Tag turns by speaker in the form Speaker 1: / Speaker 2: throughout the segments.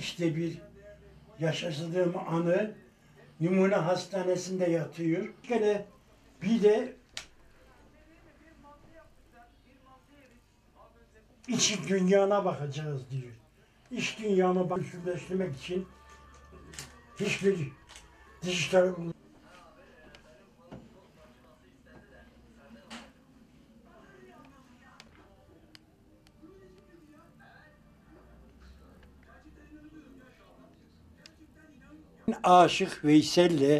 Speaker 1: işte bir yaşadığım anı numune hastanesinde yatıyor. Gene bir de iç dünyana bakacağız diyor. İç dünyamı meşruleştirmek için hiçbir dijital Aşık Veysel'le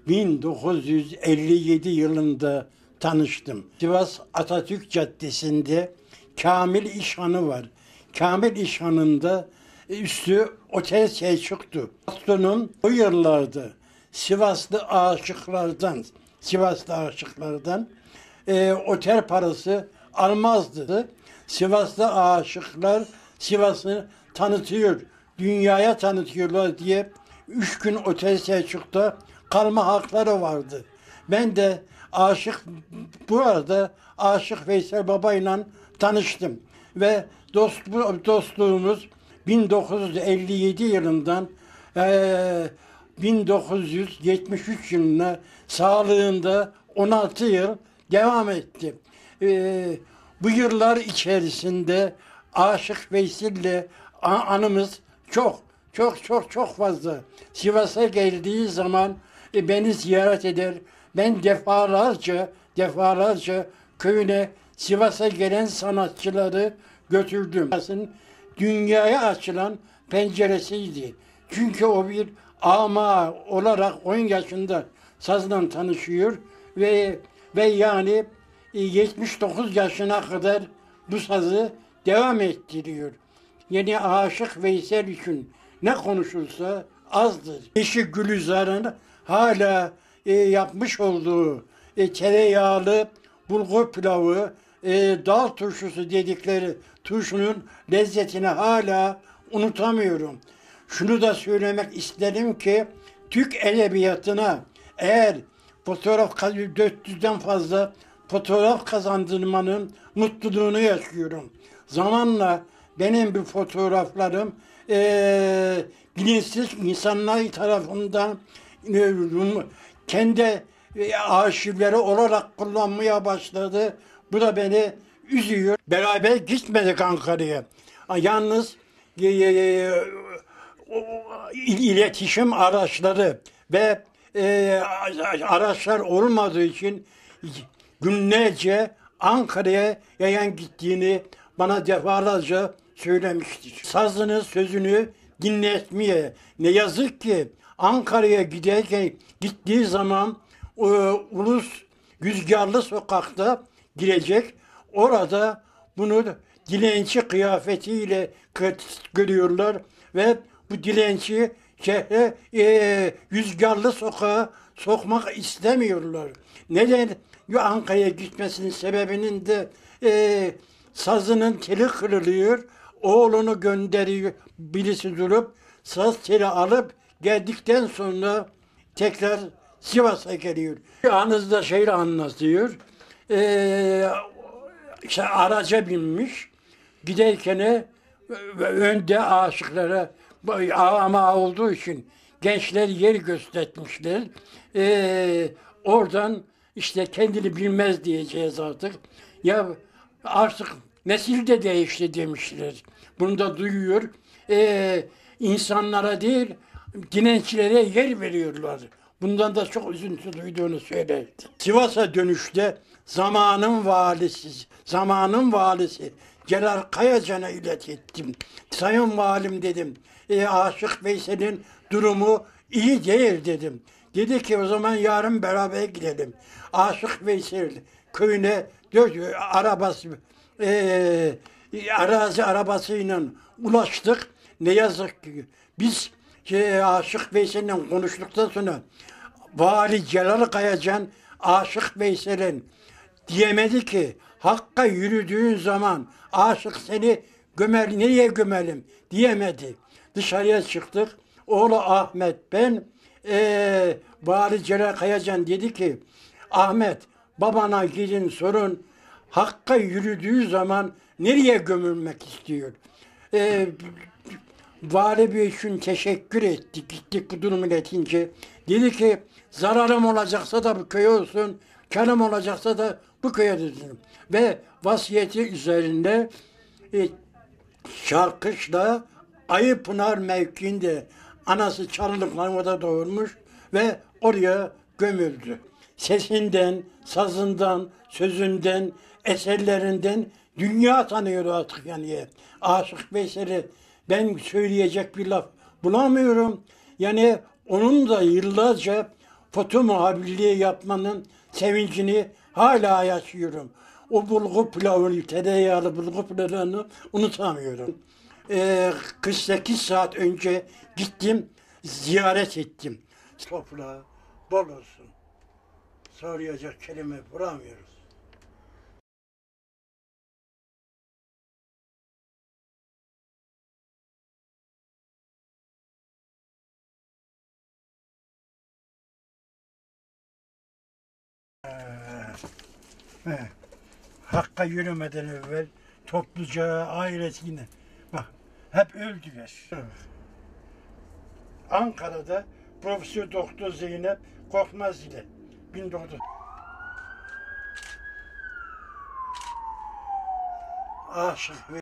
Speaker 1: 1957 yılında tanıştım. Sivas Atatürk Caddesi'nde Kamil İşhanı var. Kamil İşhanı'nda üstü Otel Selçuk'tu. Patronum o yıllarda Sivaslı aşıklardan otel parası almazdı. Sivaslı aşıklar Sivas'ı tanıtıyor, dünyaya tanıtıyorlar diye 3 gün Otel Selçuk'ta kalma hakları vardı. Ben de Aşık Veysel Baba'yla tanıştım ve dostluğumuz 1957 yılından 1973 yılına sağlığında 16 yıl devam etti. Bu yıllar içerisinde Aşık Veysel'le anımız çok fazla. Sivas'a geldiği zaman beni ziyaret eder. Ben defalarca köyüne Sivas'a gelen sanatçıları götürdüm. Dünyaya açılan penceresiydi. Çünkü o bir ama olarak 10 yaşında sazla tanışıyor ve yani 79 yaşına kadar bu sazı devam ettiriyor. Yeni Aşık Veysel için ne konuşulsa azdır. Eşi Gülizar'ın hala yapmış olduğu tereyağlı bulgur pilavı, dal turşusu dedikleri turşunun lezzetini hala unutamıyorum. Şunu da söylemek isterim ki Türk edebiyatına eğer 400'den fazla fotoğraf kazandırmanın mutluluğunu yaşıyorum. Zamanla benim bu fotoğraflarım bilinçsiz insanlar tarafından kendi arşivleri olarak kullanmaya başladı. Bu da beni üzüyor. Beraber gitmedik Ankara'ya. Yalnız iletişim araçları ve araçlar olmadığı için günlerce Ankara'ya yayan gittiğini bana defalarca söylemiştir. Sazını, sözünü dinletmeye. Ne yazık ki Ankara'ya gittiği zaman Ulus Rüzgarlı Sokak'ta girecek. Orada bunu dilenci kıyafetiyle görüyorlar ve bu dilenci şehre Rüzgarlı Sokağa sokmak istemiyorlar. Neden? Ankara'ya gitmesinin sebebinin de sazının teli kırılıyor. Oğlunu gönderiyor. Birisi durup saz teli alıp geldikten sonra tekrar Sivas'a geliyor. Anızda şeyle anlatıyor. İşte araca binmiş. Giderken önde aşıklara ama olduğu için gençler yer göstermişler. Oradan işte kendini bilmez diyeceğiz artık. Ya artık nesil de değişti demişler. Bunu da duyuyor. İnsanlara değil, dilencilere yer veriyorlar. Bundan da çok üzüntü duyduğunu söyledi. Sivas'a dönüşte zamanın valisi Celal Kayacan'a ilettim. Sayın Valim dedim, Aşık Veysel'in durumu iyi değil dedim. Dedi ki o zaman yarın beraber gidelim. Aşık Veysel köyüne arazi arabasıyla ulaştık. Ne yazık ki biz Aşık Veysel'le konuştuktan sonra Vali Celal Kayacan Aşık Veysel'in diyemedi ki Hakk'a yürüdüğün zaman aşık seni nereye gömelim diyemedi. Dışarıya çıktık. Oğlu Ahmet Vali Celal Kayacan dedi ki Ahmet babana gidin sorun Hakk'a yürüdüğü zaman nereye gömülmek istiyor? Vali Bey için teşekkür ettik. Gittik bu durumu iletince. Dedi ki zararım olacaksa da bu köye olsun, karım olacaksa da bu köye dedim. Ve vasiyeti üzerinde Şarkışla Ayıpınar mevkiinde anası Çalılıklar'da doğurmuş ve oraya gömüldü. Sesinden, sazından, sözünden, eserlerinden dünya tanıyor artık yani. Aşık Veysel'i ben söyleyecek bir laf bulamıyorum. Yani onun da yıllarca foto muhabirliği yapmanın sevincini hala yaşıyorum. O bulgur pilavını, tereyağlı bulgur pilavını unutamıyorum. 48 saat önce gittim, ziyaret ettim. Toprağı bol olsun. Söyleyecek kelime bulamıyoruz. Hakka yürümeden evvel topluca ailesine bak hep öldüler. Ankara'da Profesör Doktor Zeynep Korkmaz ile 1900 aşık